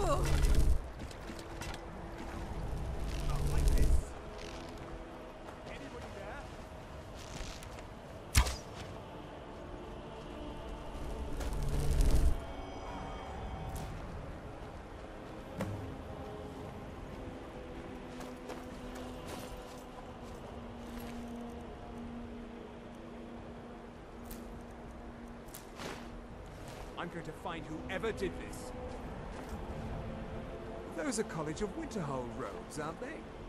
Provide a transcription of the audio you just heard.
I'm going to find whoever did this. Those are College of Winterhold robes, aren't they?